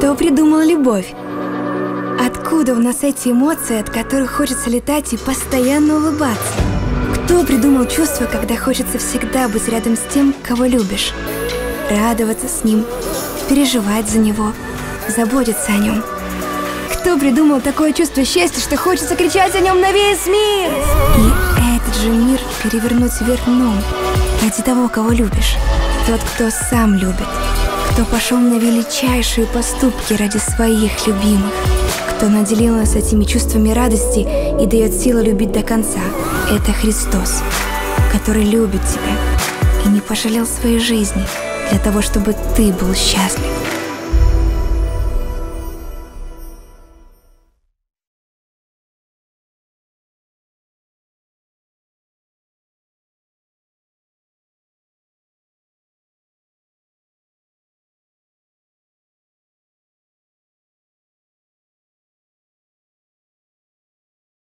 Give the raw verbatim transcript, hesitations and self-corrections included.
Кто придумал любовь? Откуда у нас эти эмоции, от которых хочется летать и постоянно улыбаться? Кто придумал чувство, когда хочется всегда быть рядом с тем, кого любишь? Радоваться с ним, переживать за него, заботиться о нем. Кто придумал такое чувство счастья, что хочется кричать о нем на весь мир? И этот же мир перевернуть вверх дном ради того, кого любишь. Тот, кто сам любит, кто пошел на величайшие поступки ради своих любимых, кто наделил нас этими чувствами радости и дает силу любить до конца. Это Христос, который любит тебя и не пожалел своей жизни для того, чтобы ты был счастлив.